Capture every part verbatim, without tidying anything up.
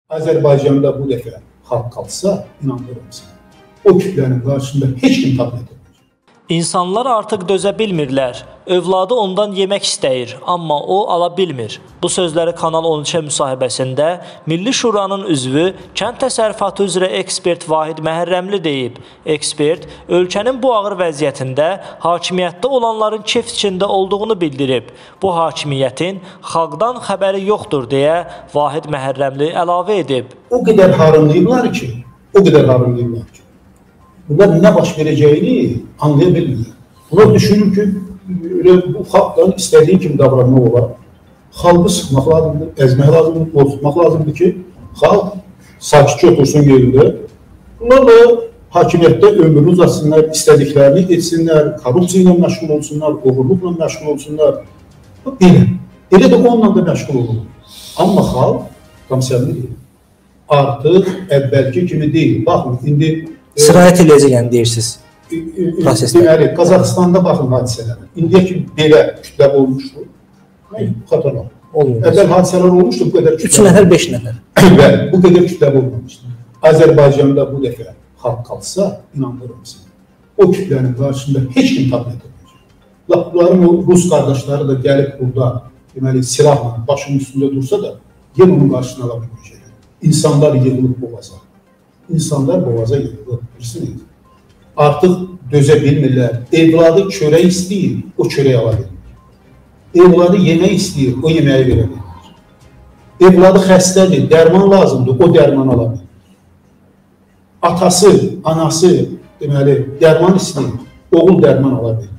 Azərbaycanda bu dəfə xalq qalsa, inandırım sənə, o kütlənin qarşısında heç kim tabt etmir. İnsanlar artıq dözə bilmirlər. Övladı ondan yemək istəyir, amma o ala bilmir. Bu sözləri Kanal on üçə müsahibəsində Milli Şuranın üzvü, kənd təsərrüfatı üzrə ekspert Vahid Məhərrəmli deyib. Ekspert, ölkənin bu ağır vəziyyətində hakimiyyətdə olanların kef içində olduğunu bildirib. Bu hakimiyyətin xalqdan xəbəri yoxdur deyə Vahid Məhərrəmli əlavə edib. O qədər harınlayıblar ki, o qədər harınlayıblar ki, bunlar nə baş verəcəyini anlaya bilmirlər. Bunlar düşünür ki, bu xalqdan istədiyi kimi davranmaq olar. Xalqı sıxmaq lazımdır, əzmək lazımdır, qorxutmaq lazımdır ki, xalq sakitcə otursun yerində. Bunlar da hakimiyyətdə ömrünü uzatsınlar, istədiklərini etsinlər, korrupsiya ilə məşğul olsunlar, oğurluqla məşğul olsunlar. Elə, elə də onunla da məşğul olunur. Amma xalq tam səmimi deyil. Artıq əvvəlki kimi deyil. Baxın, indi sirayət eləyəcək deyirsiniz prosesdə. Deməli, Qazaxıstanda baxın hadisələrə. İndiyə ki, belə kütləb olmuşdur. Xatırlar. Əvvəl hadisələr olmuşdur, bu qədər kütləb. üç nəfər, beş nəfər. Bəli, bu qədər kütləb olmamışdır. Azərbaycanda bu dəfə xalq qalsa, inandırım sənə, o kütlənin qarşısında heç kim tabt etmir. Bunların o Rus qardaşları da gəlib burada, deməli, silahla başının üstündə dursa da, yenə onun qarşısına ala bilməyəcək. İnsanlar yığılıb boğaza. İnsanlar boğaza yığılıb, bilirsiniz. Artıq dözə bilmirlər. Evladı çörək istəyir, o çörək ala bilmir. Evladı yemək istəyir, o yeməyi verə bilmir. Evladı xəstədir, dərman lazımdır, o dərman ala bilmir. Atası, anası, deməli, dərman istəyir, oğul dərman ala bilmir.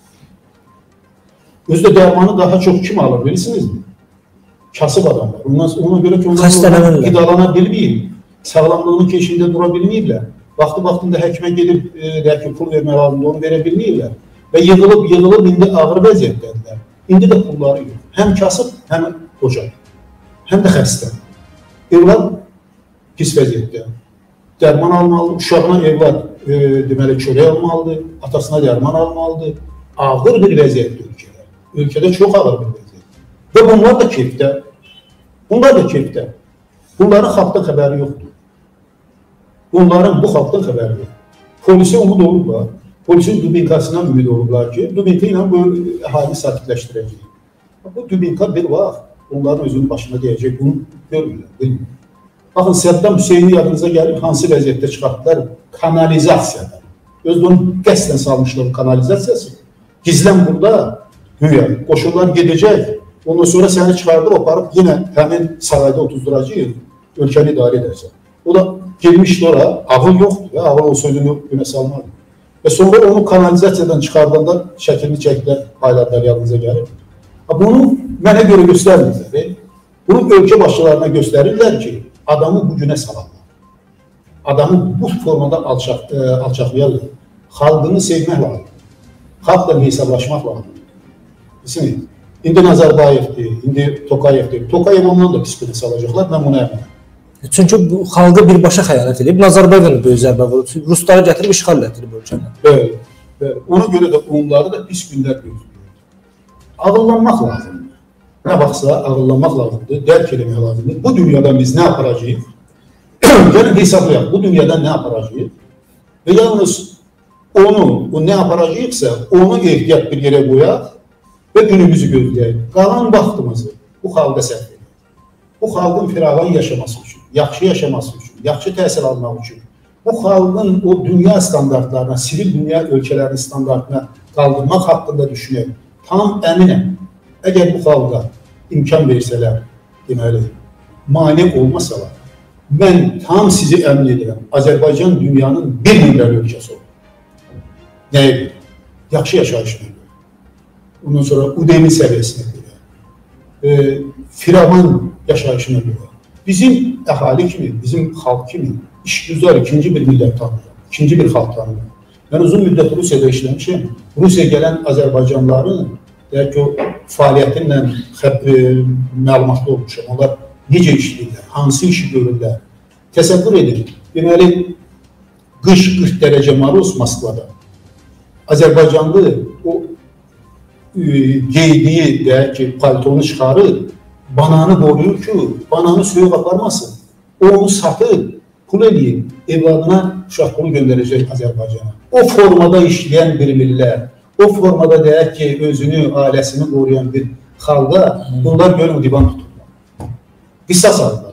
Özdə dərmanı daha çox kim alır, bilirsinizmi? Kasıb adamlar. Ona görə ki, onlar qidalana bilməyib, sağlamlığının keşiyində dura bilməyiblər. Vaxtı-vaxtında həkimə gedib, deyək ki, pul vermək lazımdır, onu verə bilməyiblər. Və yığılıb, yığılıb, indi ağır vəziyyətlərdir. İndi də pulları yox. Həm kasıb, həm qoca. Həm də xəstə. Evlad pis vəziyyətdə. Dərman almalıdır, uşağına evlad deməli çörək almalıdır, atasına dərman almalıdır. Ağır bir vəziyyətdir ölkədə. Ölkədə çox ağır bir vəziyyətdir. Və bunlar da keyfdə. Bunlar da keyfdə. Bunların xalqdan xəbəri yoxdur. Bunların bu xalqdan xəbəri yoxdur. Polisə umud olublar. Polisin dubinkasından ümid olublar ki, dubinka ilə bu əhalini sakitləşdirəcək. Bu dubinka bir vaxt onların özünün başına deyəcək, bunu görmürlər, bilmirlər. Baxın, Səddam Hüseyni yadınıza gəlib, hansı vəziyyətdə çıxartdılar? Kanalizasiyada. Özdə onu qəsdən salmışlar kanalizasiyası. Gizlən burada, güya, qoşullar gedəcək, ondan sonra səni çıxardır, aparıb yenə həmin sarayda otuzduracaq, ölkəni idarə edəcək. O da gelmişdi ora, ağıl yoxdur, ya, ağıl o sözünü önə salmadı. Və sonra onu kanalizasiyadan çıxardanda şəkilini çəkdilər, payladılar, yadınıza gəlir. Bunu mənə görə göstərmirlər. Bunu ölkə başçılarına göstərirlər ki, adamı bu günə salarlar. Adamı bu formada alçaq, e, alçaqlayarlar. Xalqını sevmək lazım. Xalqla hesablaşmaq lazım. Bilirsiniz, indi Nazarbayevdir, indi Tokayevdir. Tokayev ondan da pis günə salacaqlar, mən buna əminəm. Çünki bu xalqı birbaşa xəyanət edib, Nazarbayevin böyük zərbə vurub, Rusları gətirib işğal etdirib ölkəni. Bəli, bəli. Ona görə də onları da pis günlər gözləyir. Ağıllanmaq lazımdır. Nə vaxtsa ağıllanmaq lazımdır, dərk eləmək lazımdır. Bu dünyadan biz nə aparacağıq? Gəlin hesablayaq, bu dünyadan nə aparacağıq? Və yalnız onu, o nə aparacaqsa, onu ehtiyat bir yerə qoyaq və günümüzü gözləyək. Qalan vaxtımızı bu xalqa sərf edək. Bu xalqın firavan yaşaması üçün, yaxşı yaşaması üçün, yaxşı təhsil almaq üçün, bu xalqın o dünya standartlarına, sivil dünya ölkələrinin standartına qaldırmaq haqqında düşünək. Tam əminəm, əgər bu xalqa imkan versələr, deməli, mane olmasalar, mən tam sizi əmin edirəm, Azərbaycan dünyanın bir nömrəli ölkəsi olur. Nəyə görə? Yaxşı yaşayışına görə. Ondan sonra U D M səviyyəsinə görə, e, firavan yaşayışına görə. Bizim əhali kimi, bizim xalq kimi işgüzar ikinci bir millət tanıyır, ikinci bir xalq tanıyır. Mən uzun müddət Rusiyada işləmişəm. Rusiyaya gələn Azərbaycanlıların deyək ki, o fəaliyyətinlə e, məlumatlı olmuşam. Onlar necə işləyirlər, hansı işi görürlər. Təsəvvür edin, deməli, qış qırx dərəcə maruz Moskvada. Azərbaycanlı o e, geydiyi, deyək ki, paltonu çıxarır, bananı qoruyur ki, bananı suya aparmasın. O onu satıb, pul eləyib, evladına uşaq pulu göndərəcək Azərbaycana. O formada işləyən bir millət, o formada deyək ki, özünü, ailəsini qoruyan bir xalqa bunlar görün divan tuturlar. Qisas alırlar.